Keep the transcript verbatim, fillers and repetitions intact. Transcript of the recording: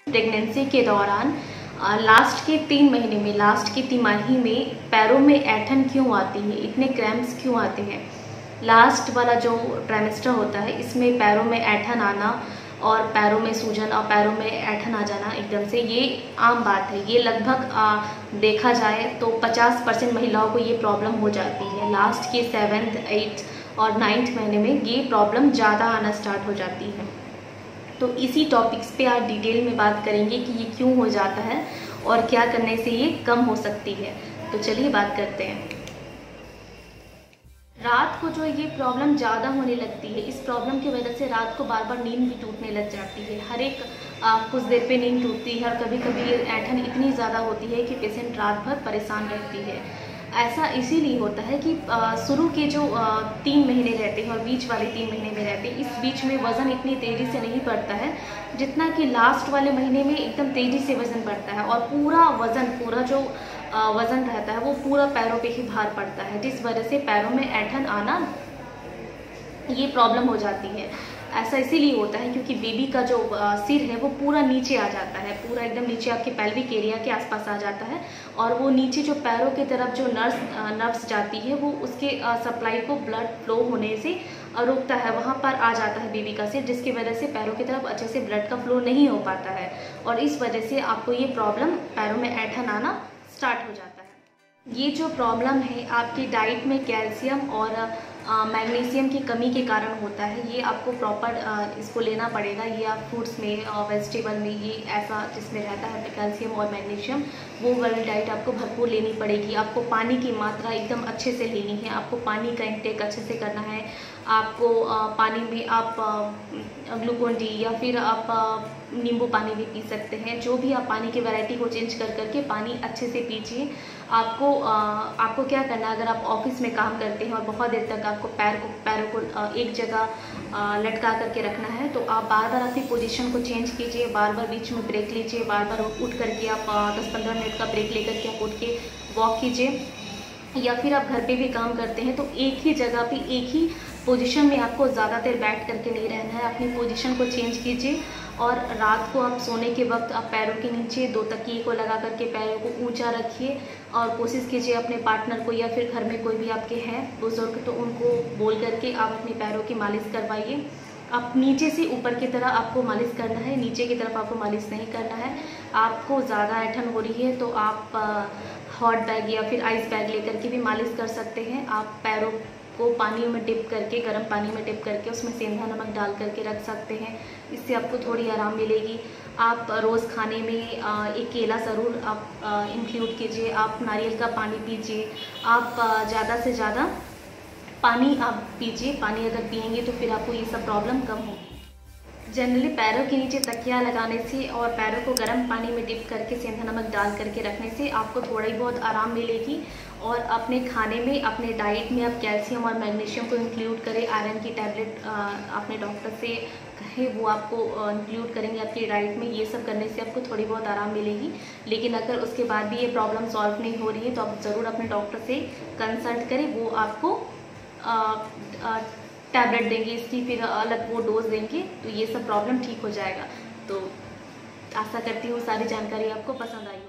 Pregnancy के दौरान last के तीन महीने में लास्ट की तिमाही में पैरों में ऐंठन क्यों आती है, इतने क्रैम्प्स क्यों आते हैं। लास्ट वाला जो ट्राइमेस्टर होता है इसमें पैरों में ऐंठन आना और पैरों में सूजन और पैरों में ऐंठन आ जाना एकदम से, ये आम बात है। ये लगभग आ, देखा जाए तो पचास परसेंट महिलाओं को ये प्रॉब्लम हो जाती है। लास्ट के सेवन्थ एट्थ और नाइन्थ महीने में ये प्रॉब्लम ज़्यादा आना स्टार्ट हो जाती है। तो इसी टॉपिक्स पे आज डिटेल में बात करेंगे कि ये क्यों हो जाता है और क्या करने से ये कम हो सकती है। तो चलिए बात करते हैं। रात को जो ये प्रॉब्लम ज़्यादा होने लगती है, इस प्रॉब्लम की वजह से रात को बार बार नींद भी टूटने लग जाती है। हर एक आ, कुछ देर पे नींद टूटती है और कभी कभी ऐंठन इतनी ज़्यादा होती है कि पेशेंट रात भर परेशान रहती है। ऐसा इसीलिए होता है कि शुरू के जो आ, तीन महीने रहते हैं और बीच वाले तीन महीने में रहते हैं, इस बीच में वज़न इतनी तेज़ी से नहीं बढ़ता है जितना कि लास्ट वाले महीने में एकदम तेज़ी से वज़न बढ़ता है और पूरा वज़न पूरा जो वज़न रहता है वो पूरा पैरों पे ही भार पड़ता है, जिस वजह से पैरों में ऐंठन आना ये प्रॉब्लम हो जाती है। ऐसा इसीलिए होता है क्योंकि बेबी का जो सिर है वो पूरा नीचे आ जाता है, पूरा एकदम नीचे आपके पेल्विक एरिया के आसपास आ जाता है और वो नीचे जो पैरों की तरफ जो नर्व्स नर्व्स जाती है वो उसके सप्लाई को ब्लड फ्लो होने से रोकता है, वहाँ पर आ जाता है बेबी का सिर, जिसकी वजह से पैरों की तरफ अच्छे से ब्लड का फ्लो नहीं हो पाता है और इस वजह से आपको ये प्रॉब्लम पैरों में ऐंठन आना स्टार्ट हो जाता है। ये जो प्रॉब्लम है आपकी डाइट में कैल्शियम और मैग्नीशियम की कमी के कारण होता है। ये आपको प्रॉपर इसको लेना पड़ेगा। ये आप फ्रूट्स में वेजिटेबल में ये ऐसा जिसमें रहता है कैल्शियम और मैग्नीशियम, वो वाली डाइट आपको भरपूर लेनी पड़ेगी। आपको पानी की मात्रा एकदम अच्छे से लेनी है, आपको पानी का इंटेक अच्छे से करना है। आपको पानी में आप ग्लूकोन डी या फिर आप नींबू पानी भी पी सकते हैं। जो भी आप पानी की वैरायटी को चेंज कर करके पानी अच्छे से पीजिए। आपको आपको क्या करना है, अगर आप ऑफिस में काम करते हैं और बहुत देर तक आपको पैर को पैरों को एक जगह लटका करके रखना है तो आप बार बार अपनी पोजीशन को चेंज कीजिए, बार बार बीच में ब्रेक लीजिए, बार बार उठ करके आप दस पंद्रह मिनट का ब्रेक लेकर के आप उठ के वॉक कीजिए। या फिर आप घर पे भी काम करते हैं तो एक ही जगह पे एक ही पोजीशन में आपको ज़्यादा देर बैठ करके नहीं रहना है, अपनी पोजीशन को चेंज कीजिए। और रात को आप सोने के वक्त आप पैरों के नीचे दो तकिए को लगा करके पैरों को ऊंचा रखिए और कोशिश कीजिए अपने पार्टनर को या फिर घर में कोई भी आपके हैं बुजुर्ग तो उनको बोल करके आप अपने पैरों की मालिश करवाइए। आप नीचे से ऊपर की तरह आपको मालिश करना है, नीचे की तरफ आपको मालिश नहीं करना है। आपको ज़्यादा ऐंठन हो रही है तो आप हॉट बैग या फिर आइस बैग लेकर के भी मालिश कर सकते हैं। आप पैरों को पानी में डिप करके, गर्म पानी में डिप करके उसमें सेंधा नमक डाल करके रख सकते हैं, इससे आपको थोड़ी आराम मिलेगी। आप रोज़ खाने में एक केला ज़रूर आप इंक्लूड कीजिए। आप नारियल का पानी पीजिए। आप ज़्यादा से ज़्यादा पानी आप पीजिए। पानी अगर पिएंगे तो फिर आपको ये सब प्रॉब्लम कम होगी। जनरली पैरों के नीचे तकिया लगाने से और पैरों को गर्म पानी में डिप करके सेंधा नमक डाल करके रखने से आपको थोड़ा ही बहुत आराम मिलेगी। और अपने खाने में, अपने डाइट में आप कैल्शियम और मैग्नीशियम को इंक्लूड करें। आयरन की टैबलेट अपने डॉक्टर से कहें, वो आपको इंक्लूड करेंगे आपकी डाइट में। ये सब करने से आपको थोड़ी बहुत आराम मिलेगी। लेकिन अगर उसके बाद भी ये प्रॉब्लम सॉल्व नहीं हो रही है तो आप ज़रूर अपने डॉक्टर से कंसल्ट करें, वो आपको आ, आ, टैबलेट देंगे, इसकी फिर अलग वो डोज देंगे तो ये सब प्रॉब्लम ठीक हो जाएगा। तो आशा करती हूँ सारी जानकारी आपको पसंद आई।